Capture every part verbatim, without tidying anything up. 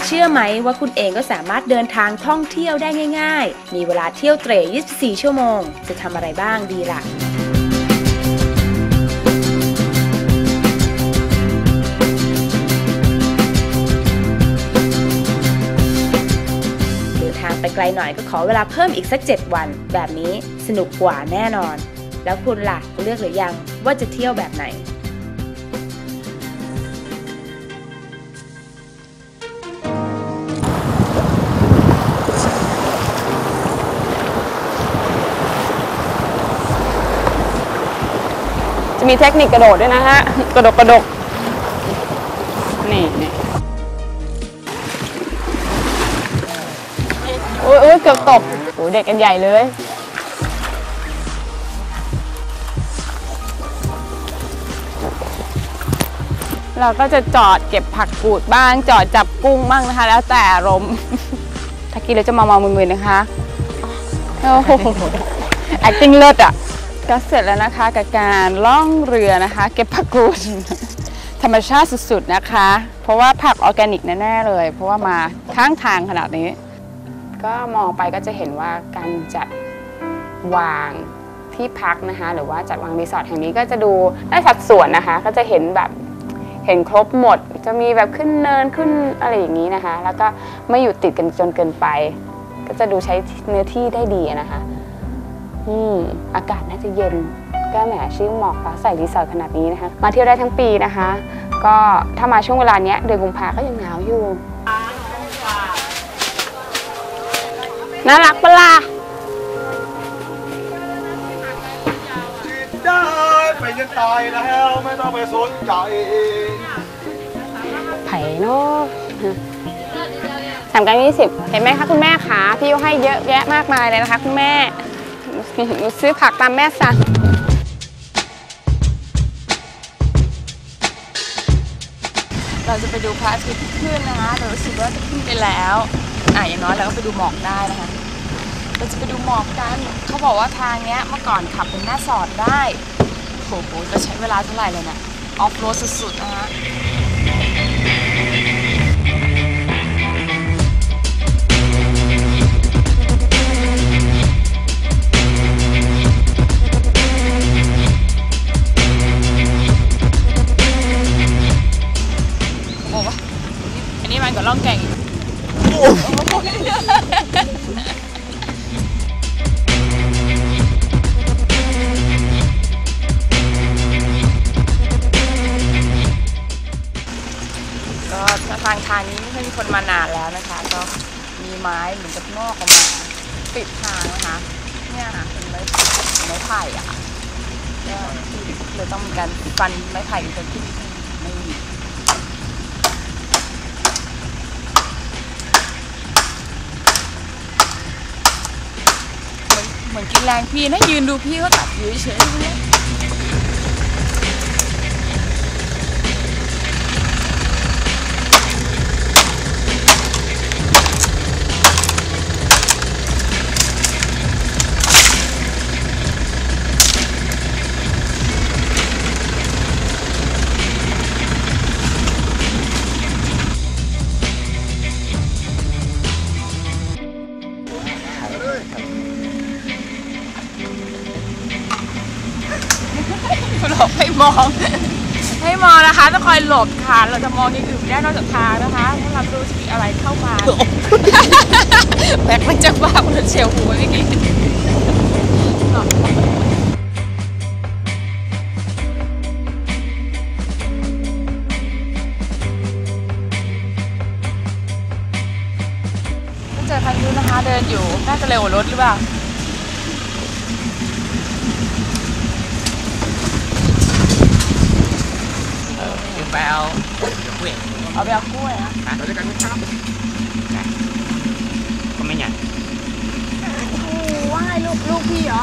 เชื่อไหมว่าคุณเองก็สามารถเดินทางท่องเที่ยวได้ง่ายๆมีเวลาเที่ยวเตร่ยี่สิบสี่ชั่วโมงจะทำอะไรบ้างดีล่ะเดินทางไปไกลหน่อยก็ขอเวลาเพิ่มอีกสักเจ็ดวันแบบนี้สนุกกว่าแน่นอนแล้วคุณล่ะเลือกหรือยังว่าจะเที่ยวแบบไหนมีเทคนิคกระโดดด้วยนะฮะกระดกกระดกนี่นี่โอ้ยโอ้ยเกือบตกโอ้เด็กกันใหญ่เลยเราก็จะจอดเก็บผักกูดบ้างจอดจับกุ้งบ้างนะคะแล้วแต่อารมณ์ถ้ากินแล้วจะมาเมามึนๆนะคะโอ้โห acting เลิศอ่ะก็เสร็จแล้วนะคะกับการล่องเรือนะคะเก็บผักกูดธรรมชาติสุดๆนะคะเพราะว่าผักออร์แกนิกแน่ๆเลยเพราะว่ามาข้างทางขนาดนี้ก็มองไปก็จะเห็นว่าการจัดวางที่พักนะคะหรือว่าจัดวางรีสอร์ทแห่งนี้ก็จะดูได้สัดส่วนนะคะก็จะเห็นแบบเห็นครบหมดจะมีแบบขึ้นเนินขึ้นอะไรอย่างนี้นะคะแล้วก็ไม่อยู่ติดกันจนเกินไปก็จะดูใช้เนื้อที่ได้ดีนะคะอืมอากาศน่าจะเย็นก็แหมชื่อหมอกฟ้าใสรีสอร์ทขนาดนี้นะคะมาเที่ยวได้ทั้งปีนะคะก็ถ้ามาช่วงเวลานี้เดือนกุมภาก็ยังหนาวอยู่น่ารักปะล่ะได้ไปยังตายแล้วไม่ต้องไปสนใจไผ่เนาะสามกันยี่สิบเห็นไหมคะคุณแม่ขาพี่ให้เยอะแยะมากมายเลยนะคะคุณแม่ซื้อผักตามแม่สั่งเราจะไปดูพระอาทิตย์ขึ้นนะคะเรารู้สึกว่าจะขึ้นไปแล้วอ่ะอย่างน้อยเราก็ไปดูหมอกได้นะคะเราจะไปดูหมอกกันเขาบอกว่าทางเนี้ยเมื่อก่อนขับเป็นแม่สอดได้โอ้โหจะใช้เวลาเท่าไหร่เลยนะออฟโรดสุดๆนะคะอันนี้มันก็ล่องแก่งก็ทางทางนี้ไม่เคยมีคนมานานแล้วนะคะก็มีไม้เหมือนกับงอกออกมาปิดทางนะคะเนี่ยค่ะเป็นไม้ไม้ไผ่อะก็เลยต้องมีการฟันไม้ไผ่กันขึ้นไม่มีเหมือนกินแรงพี่นะยืนดูพี่เขาตัดอยู่เฉยๆเนี่ยหลบให้มองให้มองนะคะต้องคอยหลบค่ะเราจะมองอย่างอื่นไม่ได้นอกจากทางนะคะถ้าเราดูจะมีอะไรเข้ามาแบกมันจะบ้ามันเฉียวหัวเมื่อกี้เจอพายุนะคะเดินอยู่น่าจะเร็วกว่ารถหรือเปล่าไปเอากล้วยเอาไปเอากล้วยนะเราจะกันไม่ข้ามก็ไม่ใหญ่โอ้ว่าไงลูกลูกพี่เหรอ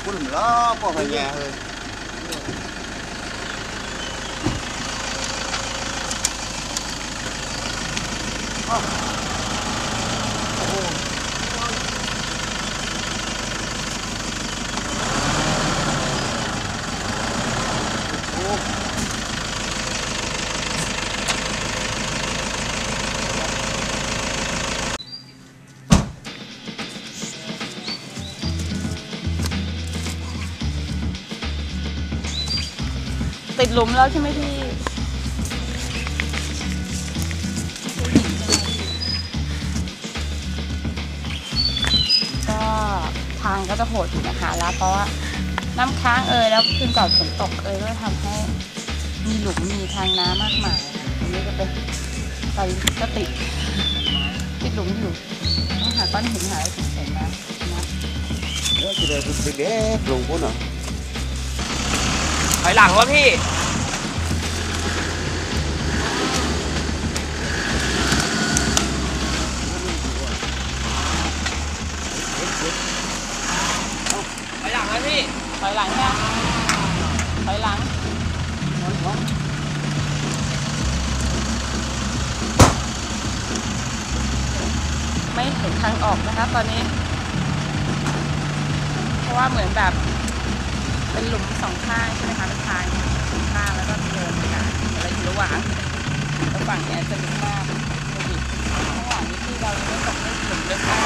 คุณล้อพวกแง่เลยติดหลุมแล้วใช่ไหมพี่ก็ทางก็จะโหดอยู่นะคะแล้วเพราะว่าน้ำค้างเอ่ยแล้วคืนก่อนฝนตกเอ่ยก็ทำให้มีหลุมมีทางน้ำมากมายอันนี้ก็เป็นตอนก็ติดติดหลุมอยู่ต้องหาก้อนหินหาอะไรถึงเสร็จนะนะเดี๋ยวจะได้เด็กๆลงพุ่นเหรอถอยหลังวะพี่ถอยหลังนะพี่ถอยหลังนะถอยหลังไม่เห็นทางออกนะคะตอนนี้เพราะว่าเหมือนแบบเป็นหลุมสองข้างใช่ไหมคะเป็นทางสองข้างแล้วก็เดินนะคะอะไรอยู่ระหว่างแล้วฝั่งเนี้ยจะลึกมากดูดิระหว่างนี้ที่เรายังไม่ตกไม่หลุมเลยค่ะ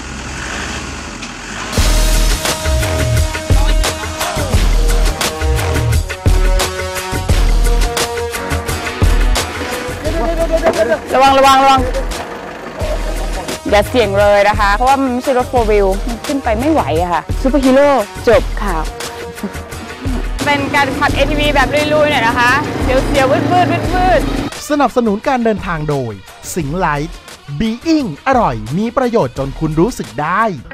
ระวังระวังระวังอย่าเสี่ยงเลยนะคะเพราะว่ามันไม่ใช่รถโฟร์วิวมันขึ้นไปไม่ไหวอะค่ะซูเปอร์ฮีโร่จบข่าวเป็นการขับ เอ ที วี แบบลุยๆหน่อยนะคะเสียวเสียววืดวืดวืดวืดสนับสนุนการเดินทางโดยสิงห์ไลท์บีอิงอร่อยมีประโยชน์จนคุณรู้สึกได้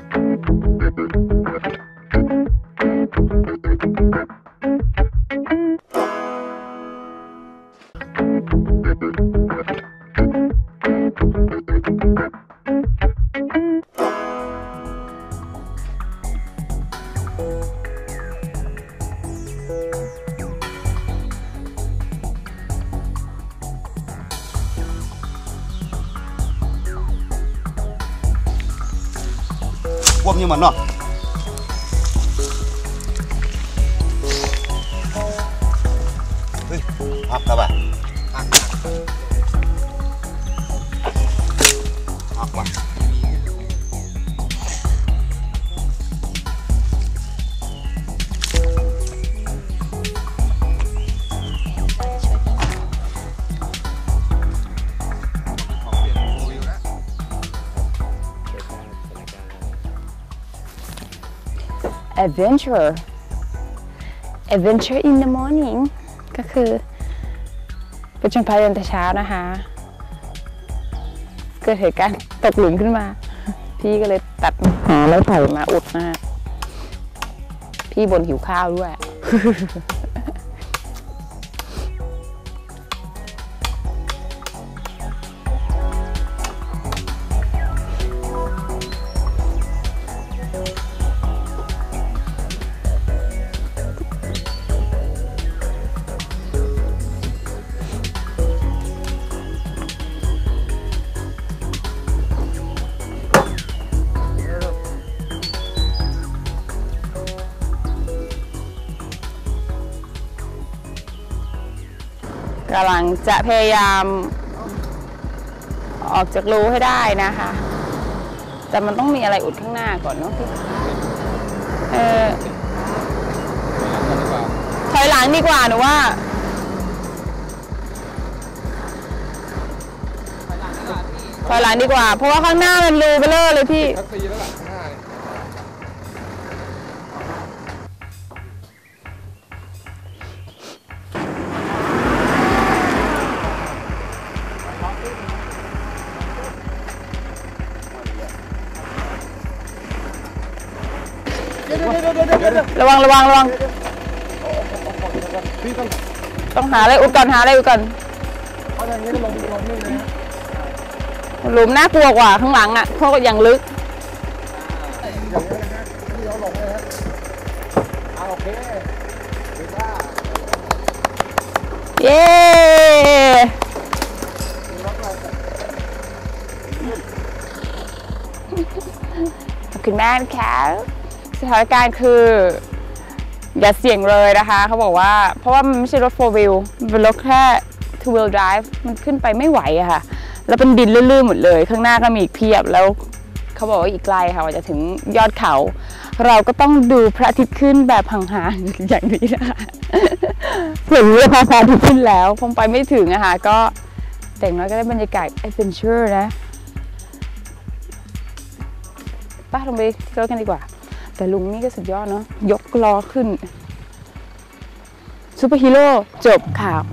วมnhư mình rồi học các bạn học mà adventure adventure in the morning ก็คือเป็นชนพายแต่เช้านะคะเกิดเหตุการณ์ตกหลุมขึ้นมาพี่ก็เลยตัดหาไม้ไผ่มาอุดหน้าพี่บนหิวข้าวด้วย กำลังจะพยายามออกจากรูให้ได้นะคะแต่มันต้องมีอะไรอุดข้างหน้าก่อนเนาะพี่เออถอยหลังดีกว่าหนูว่าถอยหลังดีกว่าเพราะว่าข้างหน้ามันรูเบลอเลยพี่ระวังระวังระวังต้องหาอะไรอุดก่อนหาอะไรอุดก่อนหลุมน่ากลัวกว่าข้างหลังอ่ะเพราะอย่างลึกเคดีมากเย้ขอบคุณมากค่ะสถานการณ์คืออย่าเสี่ยงเลยนะคะเขาบอกว่าเพราะว่ามันไม่ใช่รถ โฟร์ วีล มันเป็นรถแค่ ทู วีล ไดรฟ์ มันขึ้นไปไม่ไหวอะค่ะแล้วเป็นดินลื่นๆหมดเลยข้างหน้าก็มีอีกเพียบแล้วเขาบอกว่าอีกไกลค่ะว่าจะถึงยอดเขาเราก็ต้องดูพระอาทิตย์ขึ้นแบบห่างๆอย่างนี้นะคะถึงเวลาพระอาทิตย์ขึ้นแล้วคงไปไม่ถึงอะค่ะก็แต่งน้อยก็ได้บรรยากาศ adventure นะป้าลงไปที่รถกันดีกว่าแต่ลุงนี่ก็สุดยอดเนาะยกล้อขึ้นซูเปอร์ฮีโร่จบข่าว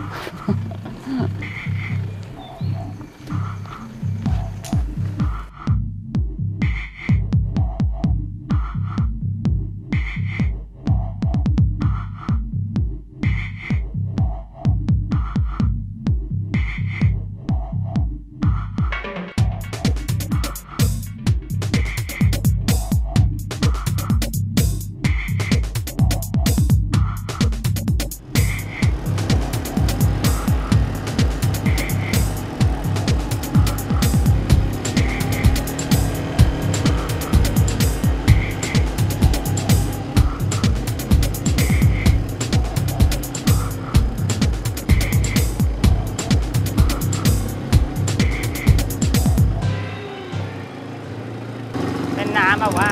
น้ำแบบว่า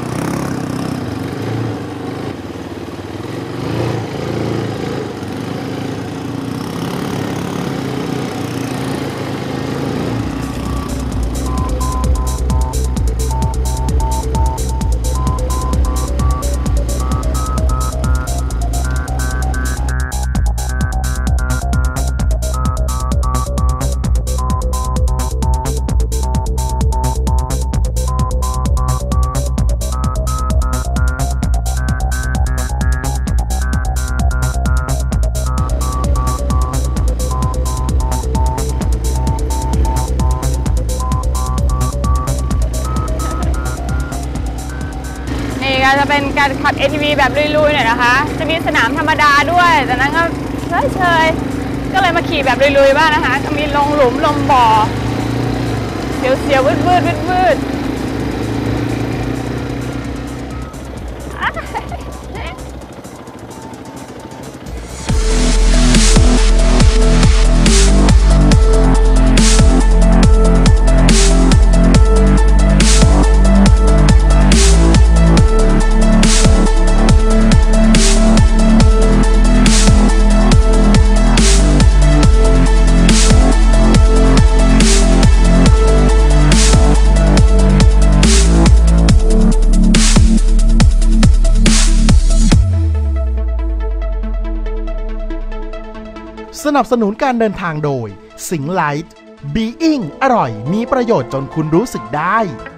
จะเป็นการขับ เอ ที วี แบบลุยๆหน่อยนะคะจะมีสนามธรรมดาด้วยแต่นั้นก็เฉยๆก็เลยมาขี่แบบลุยๆบ้างนะคะจะมีลงหลุมลงบ่อเสียวๆวืดๆวืดๆสนับสนุนการเดินทางโดยสิงห์ไลท์บีอิงอร่อยมีประโยชน์จนคุณรู้สึกได้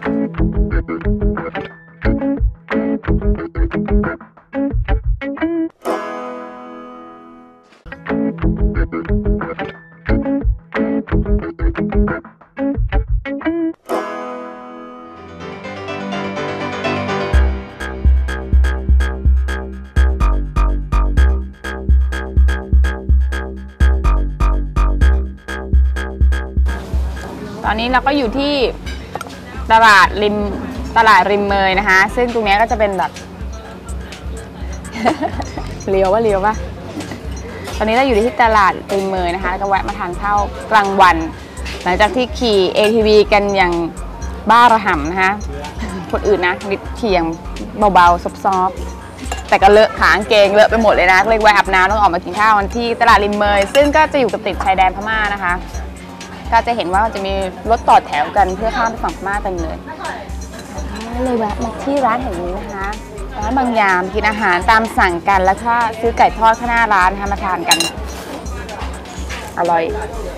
ตอนนี้เราก็อยู่ที่ตลาดริมตลาดริมเมยนะคะซึ่งตรงนี้ก็จะเป็นแบบ เลี้ยวว่าเลี้ยวว่าตอนนี้เราอยู่ที่ตลาดริมเมยนะคะแล้วก็แวะมาทานข้าวกลางวันหลังจากที่ขี่ เอ ที วี กันอย่างบ้าระห่ำนะคะคนอื่นนะขี่อย่างเบาๆซอฟๆแต่ก็เลอะขางเกงเลอะไปหมดเลยนะเลยแวะอาบน้ำต้องออกมากินข้าวกันที่ตลาดริมเมยซึ่งก็จะอยู่กับติดชายแดนพม่านะคะก็จะเห็นว่าจะมีรถต่อแถวกันเพื่อข้ามไปฝั่งพม่ากันเลยเลยแวะมาที่ร้านแห่งนี้นะคะร้านบางยามกินอาหารตามสั่งกันแล้วก็ซื้อไก่ทอดข้างหน้าร้านนะคะมาทานกันอร่อย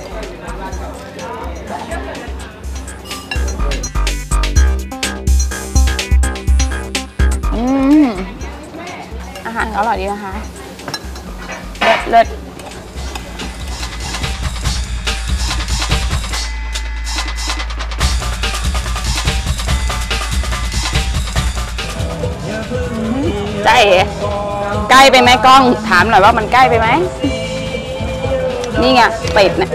อืมอาหารอร่อยดีนะคะเลิศเลิศใจใกล้ไปไหมกล้องถามหน่อยว่ามันใกล้ไปไหมนี่ไงเป็ดนะ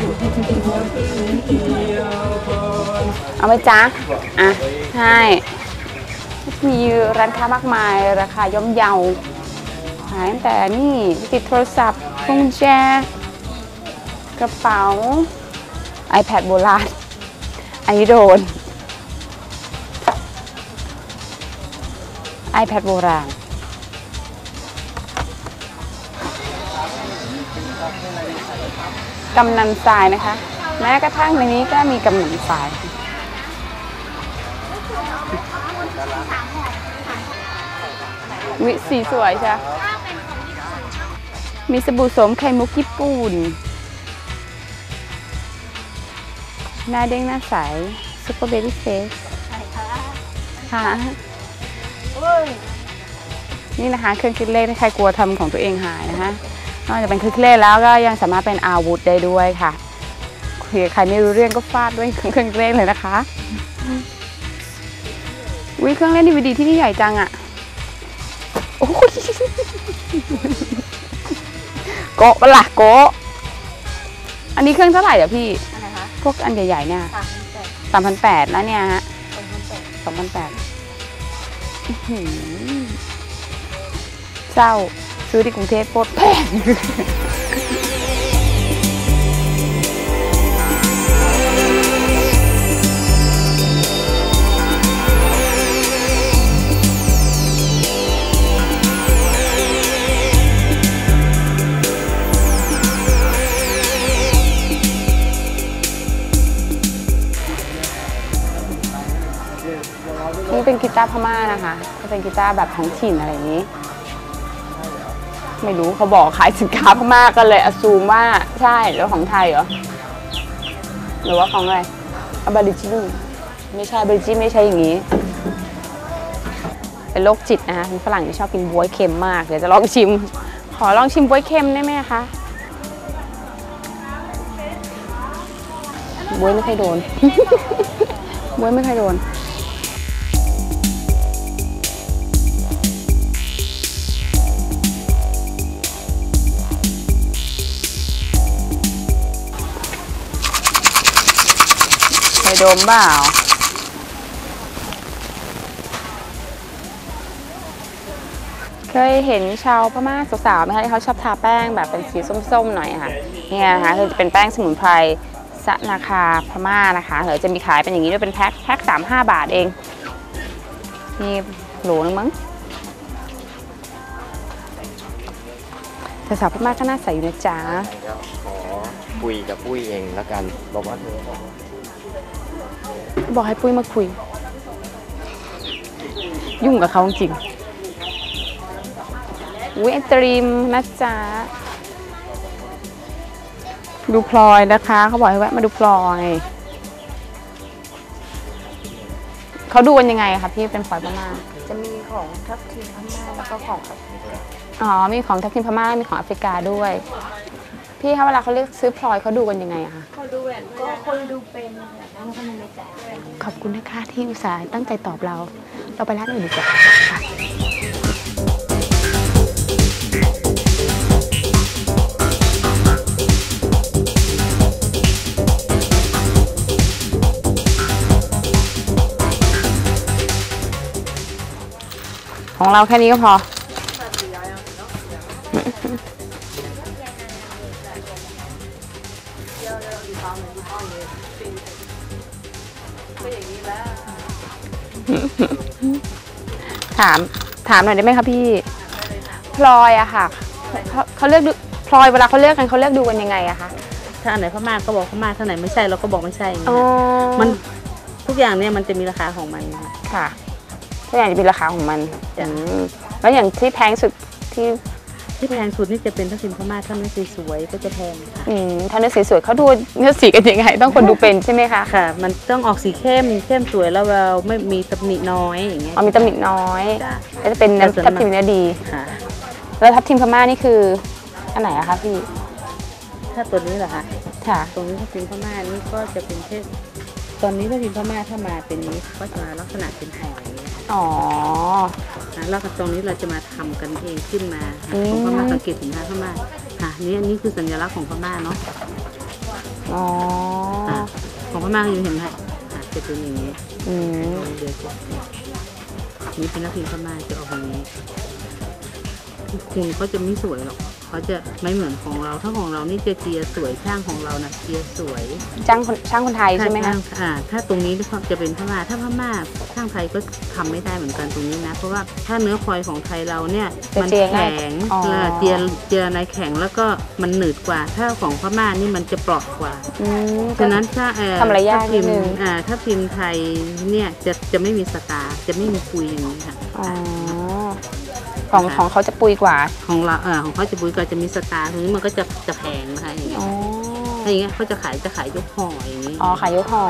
เอาไหมจ๊ะอ่ะใช่มีร้านค้ามากมายราคาย่อมเยาขายตั้งแต่นี่ติดโทรศัพท์กุญแจกระเป๋า iPad โบราณอันนี้โดน iPad โบราณกำนันทรายนะคะแม้กระทั่งในนี้ก็มีกำนันทรายวิสีสวยใช่มีสบู่โสมไข่มุกญี่ปุ่นหน้าเด้งหน้าใสซุปเปอร์เบบี้เฟสค่ะนี่นะคะเครื่องคิดเลขถ้าใครกลัวทำของตัวเองหายนะคะนอกจากเป็นเครื่องคิดเลขแล้วก็ยังสามารถเป็นอาวุธได้ด้วยค่ะใครไม่รู้เรื่องก็ฟาดด้วยเครื่องคิดเลขเลยนะคะวิเครื่องเล่นดีวีดีที่นี่ใหญ่จังอ่ะโอ้ยโกะปะล่ะโกะอันนี้เครื่องเท่าไหร่เดี๋ยวพี่พวกอันใหญ่ๆเนี่ยสามพันแปดแล้วเนี่ยฮะสองพันแปดเจ้าซื้อที่กรุงเทพโคตรแพงนี่เป็นกีตาร์พม่านะคะก็เป็นกีตาร์แบบท้องถิ่นอะไรอย่างนี้ไม่รู้เขาบอกขายสินค้าพม่าก็เลยอซูมว่าใช่แล้วของไทยเหรอหรือว่าของอะไรอบาริจินไม่ใช่อบาริจินไม่ใช่อย่างนี้เป็นโรคจิตนะคะเป็นฝรั่งที่ชอบกินบ๊วยเค็มมากเดี๋ยวจะลองชิมขอลองชิมบ๊วยเค็มได้ไหมคะบ๊วยไม่เคยโดน บ๊วยไม่เคยโดนเคยดมเปล่าเคยเห็นชาวพม่าสาวๆไหมคะที่เขาชอบทาแป้งแบบเป็นสีส้มๆหน่อยค่ะเนี่ยนะคะคือจะเป็นแป้งสมุนไพรสนาคาพม่านะคะเดี๋ยวจะมีขายเป็นอย่างนี้ด้วยเป็นแพ็คแพ็คสามห้าบาทเองนี่โหลนึงมั้งแต่สาวพม่าก็น่าใส่อยู่นะจ๊ะขอคุยกับปุ้ยเองแล้วกันบอกว่าเธอบอกให้ปุ้ยมาคุยยุ่งกับเขาจริงวิตรีมนะจ๊ะดูพลอยนะคะเขาบอกให้แวะมาดูพลอยเขาดูกันยังไงคะพี่เป็นพลอยพม่าจะมีของทับทิมพม่าแล้วก็ของอ๋อมีของทับทิมพม่ามีของแอฟริกาด้วยพี่คะเวลาเขาเรียกซื้อพลอยเขาดูกันยังไงอะคะเขาดูแหวนก็คนดูเป็นแล้วก็ไม่จ่ายขอบคุณนะคะที่อุตส่าห์ตั้งใจตอบเราเราไปร้านอื่นดีกว่าของเราแค่นี้ก็พอถามถามหน่อยได้ไหมคะพี่พลอยอะค่ะเขาเขาเลือกดูพลอยเวลาเขาเลือกกันเขาเลือกดูกันยังไงอะคะถ้าอันไหนพม่าก็บอกพม่าถ้าไหนไม่ใช่เราก็บอกไม่ใช่มันทุกอย่างเนี่ยมันจะมีราคาของมันค่ะทุกอย่างจะมีราคาของมันแล้วอย่างที่แพงสุดที่ที่แพงสุดนี่จะเป็นทับทิมพม่าถ้าเนื้อสีสวยก็จะแพงอืมถ้าเนื้อสีสวยเขาดูเนื้อสีกันยังไงต้องคนดูเป็นใช่ไหมคะค่ะมันต้องออกสีเข้มเข้มสวยแล้วเราไม่มีตำหนิน้อยอย่างเงี้ยอ๋อมีตำหนิน้อยก็จะเป็นทับทิมเนื้อดีค่ะแล้วทับทิมพม่านี่คืออันไหนอะคะพี่ถ้าตัวนี้เหรอคะค่ะตรงนี้ทับทิมพม่านี่ก็จะเป็นแค่ตอนนี้ทับทิมพม่าถ้ามาเป็นนี้ก็จะมาลักษณะเป็นห่ออย่างเงี้ยอ๋อแล้วตรงนี้เราจะมาทำกันเองขึ้นมาของพม่าสังเกตสินค้าพม่าค่ะนี่อันนี้คือสัญลักษณ์ของพม่าเนาะอ๋อของพม่าอยู่เห็นไหมจะเป็นอย่างนี้อืมเดี๋ยวนี่เป็นนักพิมพ์พม่าจะออกอย่างนี้พิมพ์ก็จะไม่สวยหรอกเขาจะไม่เหมือนของเราถ้าของเรานี่จะเจียสวยช่างของเรานะเจียสวยช่างคนช่างคนไทยใช่ไหมคะอ่าถ้าตรงนี้จะเป็นพม่าถ้าพม่าช่างไทยก็ทำไม่ได้เหมือนกันตรงนี้นะเพราะว่าถ้าเนื้อฟอยของไทยเราเนี่ยมันแข็งเจียเจียในแข็งแล้วก็มันหนืดกว่าถ้าของพม่านี่มันจะเปราะกว่าฉะนั้นถ้าทำอะไรยากนิดนึงอ่าถ้าพิมพ์ไทยเนี่ยจะจะไม่มีสตาร์จะไม่มีคุยอย่างนี้ค่ะของของเขาจะปุยกว่าของเราเออของเขาจะปุยกว่าจะมีสตาร์ตรงนี้มันก็จะจะแพงนะคะอย่างเงี้ยถ้าอย่างเงี้ยเขาจะขายจะขายยกห่ออย่างนี้อ๋อขายยกห่อ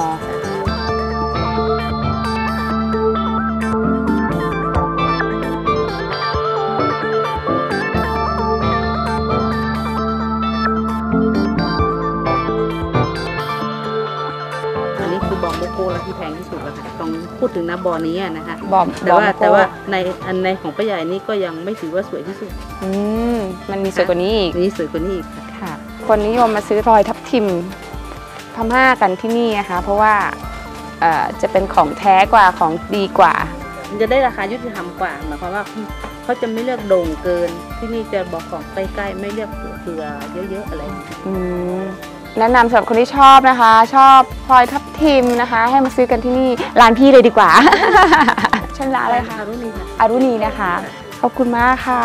ที่แพงที่สุดแล้วค่ะต้องพูดถึงนะบอนี้นะคะบอแต่ว่าแต่ว่าในอันในของป้าใหญ่นี่ก็ยังไม่ถือว่าสวยที่สุดอืมมันมีสวยกว่านี้อีกนี่สวยกว่านี้อีกค่ะคนนิยมมาซื้อรอยทับทิมพม่ากันที่นี่นะคะเพราะว่าจะเป็นของแท้กว่าของดีกว่าจะได้ราคายุติธรรมกว่าหมายความว่าเขาจะไม่เลือกโด่งเกินที่นี่จะบอกของใกล้ๆไม่เลือกเกลือเยอะๆอะไรอืมแนะนำสำหรับคนที่ชอบนะคะชอบพลอยทับทิมนะคะให้มาซื้อกันที่นี่ร้านพี่เลยดีกว่าชื่อร้านอะไรคะอารุณีค่ะอารุณีนะคะขอบคุณมากค่ะ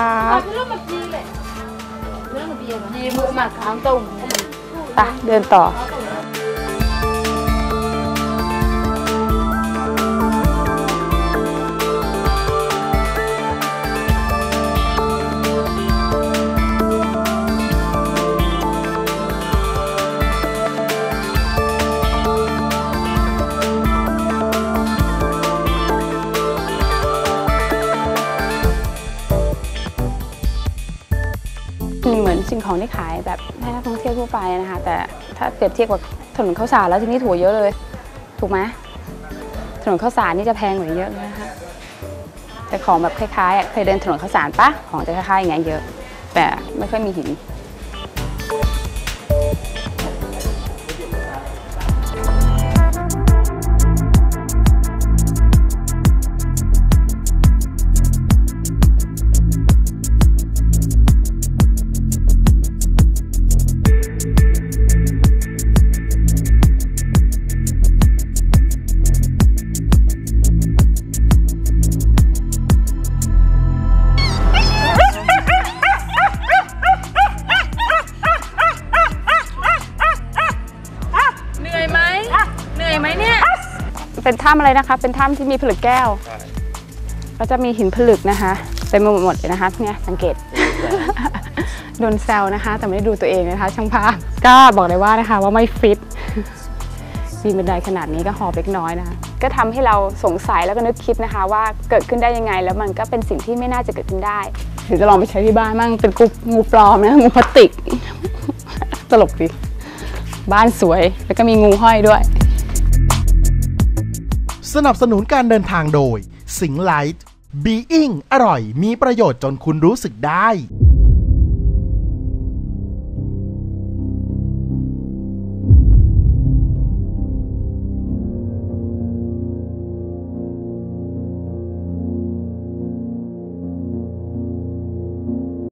ไปเดินต่อเหมือนสิ่งของที่ขายแบบให้นักท่องเที่ยวทั่วไปนะคะแต่ถ้าเปรียบเทียบกับถนนข้าวสารแล้วที่นี่ถูกเยอะเลยถูกไหมถนนข้าวสารนี่จะแพงกว่าเยอะนะคะแต่ของแบบคล้ายๆเคยเดินถนนข้าวสารปะของจะคล้ายๆอย่างเงี้ยเยอะแต่ไม่ค่อยมีหินเป็นถ้ำอะไรนะคะเป็นถ้ำที่มีผลึกแก้วก็จะมีหินผลึกนะคะเต็มไปหมดเลยนะคะเนี่ยสังเกตโดนแซวนะคะแต่ไม่ได้ดูตัวเองนะคะช่างภาพก็บอกเลยว่านะคะว่าไม่ฟิตปีนบันไดขนาดนี้ก็หอบเล็กน้อยนะคะก็ทำให้เราสงสัยแล้วก็นึกคิดนะคะว่าเกิดขึ้นได้ยังไงแล้วมันก็เป็นสิ่งที่ไม่น่าจะเกิดขึ้นได้หรือจะลองไปใช้ที่บ้านมั่งเป็นกุ๊งูปลอมนะงูพลาสติกตลกดิบ้านสวยแล้วก็มีงูห้อยด้วยสนับสนุนการเดินทางโดยสิงห์ไลท์บีอิงอร่อยมีประโยชน์จนคุณรู้สึกได้